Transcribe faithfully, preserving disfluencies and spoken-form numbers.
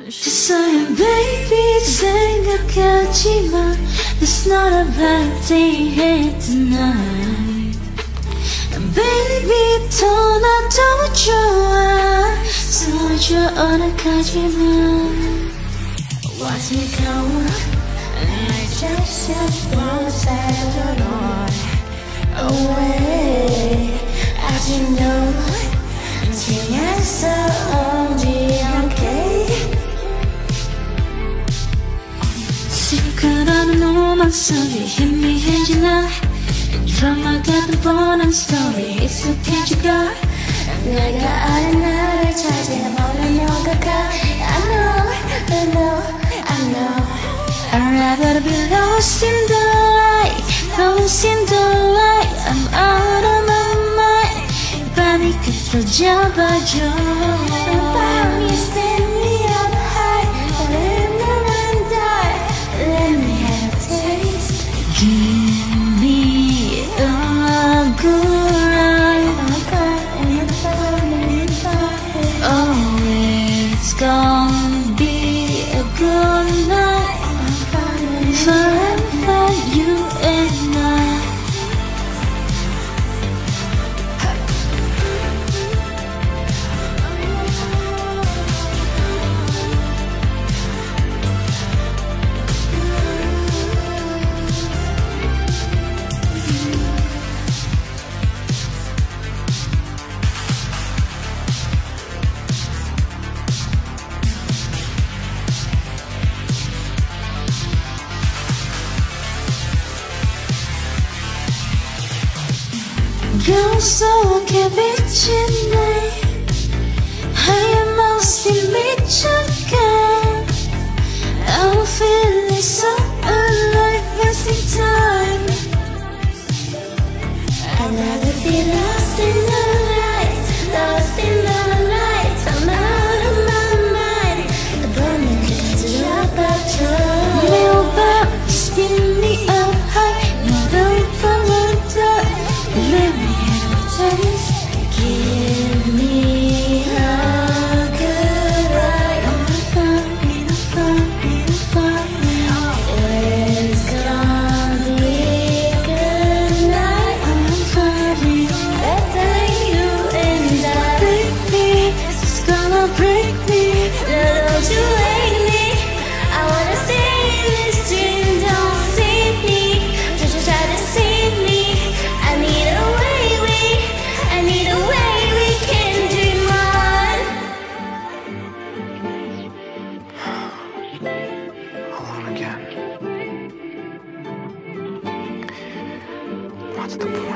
Sorry baby 생각하지만 It's not a bad thing here tonight Baby 더 나도 좋아 서줘 어떡하지만 Watch me go And I just won't settle away 아직 너 지나서 오지 않게 시끄러운 음악 소리 희미해진 나 드라마 같은 뻔한 스토리 익숙해지가 내가 아는 나를 찾아보는 너가 I know, I know, I know I'd rather be lost in the light Lost in the light I'm out of my mind 이 밤이 끝을 잡아줘 이 밤이 stand me up high Let me die Let me have a taste Give me a good ride Oh, it's gonna be a good night Forever you and I 거울 속에 비친 내 하얀 모습이 미쳐가 I'm feeling so alive wasting time I'd rather be lost in the light Lost in the light I'm out of my mind The burning 끝까지 잡아줘 매우 밤 spin me up high 너를 follow Let me have a taste Give me a good ride I'm fine, I'm fine, I'm fine It's gonna be a good night I'm fine, better you and I Baby, it's gonna break me Don't you hate me I wanna stay in this dream Don't save me Don't you try to save me I need a way we, I need a way we can dream on Alone again. What's the point?